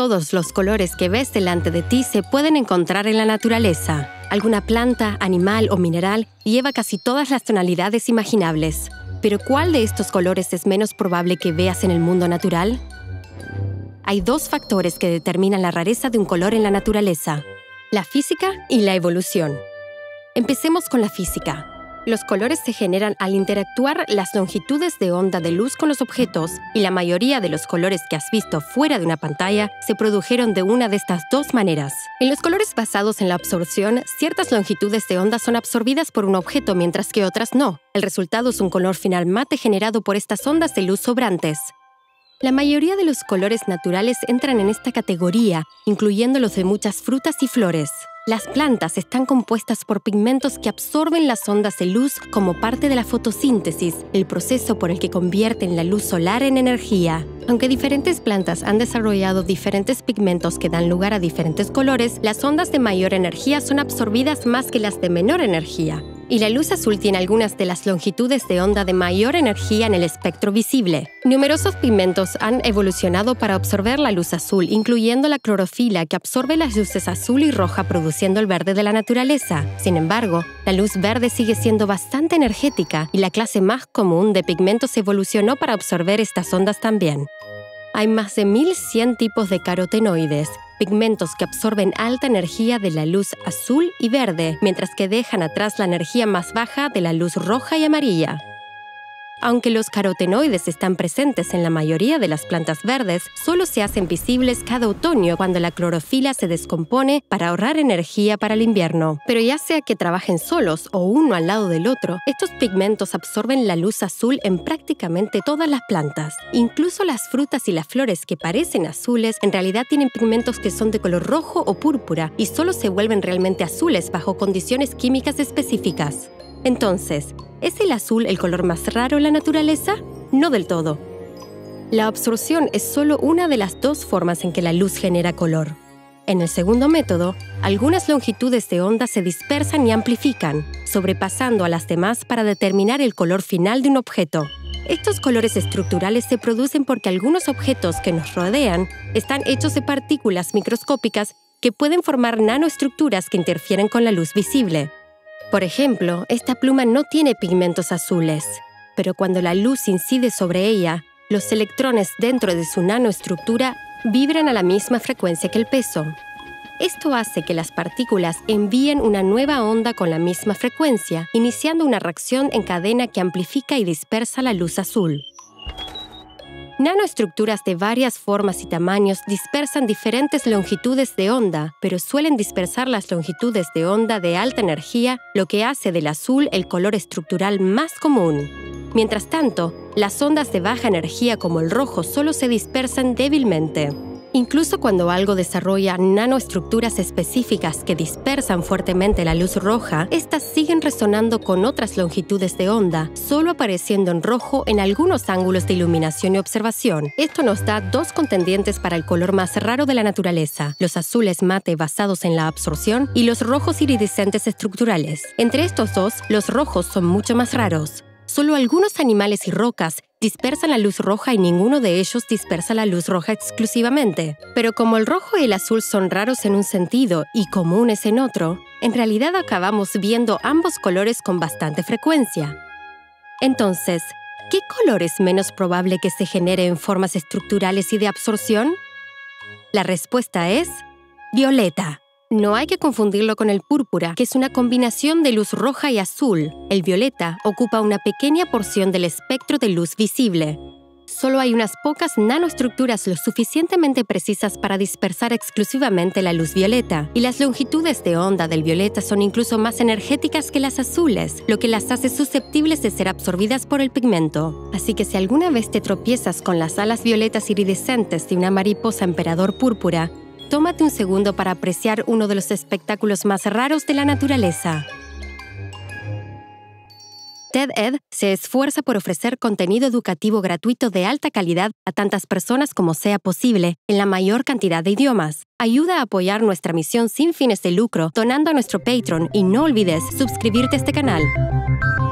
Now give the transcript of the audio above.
todos los colores que ves delante de ti se pueden encontrar en la naturaleza. Alguna planta, animal o mineral lleva casi todas las tonalidades imaginables. Pero ¿cuál de estos colores es menos probable que veas en el mundo natural? Hay dos factores que determinan la rareza de un color en la naturaleza: la física y la evolución. Empecemos con la física. Los colores se generan al interactuar las longitudes de onda de luz con los objetos, y la mayoría de los colores que has visto fuera de una pantalla se produjeron de una de estas dos maneras. En los colores basados en la absorción, ciertas longitudes de onda son absorbidas por un objeto mientras que otras no. El resultado es un color final mate generado por estas ondas de luz sobrantes. La mayoría de los colores naturales entran en esta categoría, incluyendo los de muchas frutas y flores. Las plantas están compuestas por pigmentos que absorben las ondas de luz como parte de la fotosíntesis, el proceso por el que convierten la luz solar en energía. Aunque diferentes plantas han desarrollado diferentes pigmentos que dan lugar a diferentes colores, las ondas de mayor energía son absorbidas más que las de menor energía. Y la luz azul tiene algunas de las longitudes de onda de mayor energía en el espectro visible. Numerosos pigmentos han evolucionado para absorber la luz azul, incluyendo la clorofila, que absorbe las luces azul y roja produciendo el verde de la naturaleza. Sin embargo, la luz verde sigue siendo bastante energética y la clase más común de pigmentos evolucionó para absorber estas ondas también. Hay más de 1100 tipos de carotenoides, pigmentos que absorben alta energía de la luz azul y verde, mientras que dejan atrás la energía más baja de la luz roja y amarilla. Aunque los carotenoides están presentes en la mayoría de las plantas verdes, solo se hacen visibles cada otoño cuando la clorofila se descompone para ahorrar energía para el invierno. Pero ya sea que trabajen solos o uno al lado del otro, estos pigmentos absorben la luz azul en prácticamente todas las plantas. Incluso las frutas y las flores que parecen azules en realidad tienen pigmentos que son de color rojo o púrpura y solo se vuelven realmente azules bajo condiciones químicas específicas. Entonces, ¿es el azul el color más raro en la naturaleza? No del todo. La absorción es solo una de las dos formas en que la luz genera color. En el segundo método, algunas longitudes de onda se dispersan y amplifican, sobrepasando a las demás para determinar el color final de un objeto. Estos colores estructurales se producen porque algunos objetos que nos rodean están hechos de partículas microscópicas que pueden formar nanoestructuras que interfieren con la luz visible. Por ejemplo, esta pluma no tiene pigmentos azules, pero cuando la luz incide sobre ella, los electrones dentro de su nanoestructura vibran a la misma frecuencia que el peso. Esto hace que las partículas envíen una nueva onda con la misma frecuencia, iniciando una reacción en cadena que amplifica y dispersa la luz azul. Nanoestructuras de varias formas y tamaños dispersan diferentes longitudes de onda, pero suelen dispersar las longitudes de onda de alta energía, lo que hace del azul el color estructural más común. Mientras tanto, las ondas de baja energía como el rojo solo se dispersan débilmente. Incluso cuando algo desarrolla nanoestructuras específicas que dispersan fuertemente la luz roja, estas siguen resonando con otras longitudes de onda, solo apareciendo en rojo en algunos ángulos de iluminación y observación. Esto nos da dos contendientes para el color más raro de la naturaleza: los azules mate basados en la absorción y los rojos iridiscentes estructurales. Entre estos dos, los rojos son mucho más raros. Solo algunos animales y rocas dispersan la luz roja y ninguno de ellos dispersa la luz roja exclusivamente. Pero como el rojo y el azul son raros en un sentido y comunes en otro, en realidad acabamos viendo ambos colores con bastante frecuencia. Entonces, ¿qué color es menos probable que se genere en formas estructurales y de absorción? La respuesta es violeta. No hay que confundirlo con el púrpura, que es una combinación de luz roja y azul. El violeta ocupa una pequeña porción del espectro de luz visible. Solo hay unas pocas nanoestructuras lo suficientemente precisas para dispersar exclusivamente la luz violeta, y las longitudes de onda del violeta son incluso más energéticas que las azules, lo que las hace susceptibles de ser absorbidas por el pigmento. Así que si alguna vez te tropiezas con las alas violetas iridiscentes de una mariposa emperador púrpura, tómate un segundo para apreciar uno de los espectáculos más raros de la naturaleza. TED-Ed se esfuerza por ofrecer contenido educativo gratuito de alta calidad a tantas personas como sea posible, en la mayor cantidad de idiomas. Ayuda a apoyar nuestra misión sin fines de lucro donando a nuestro Patreon y no olvides suscribirte a este canal.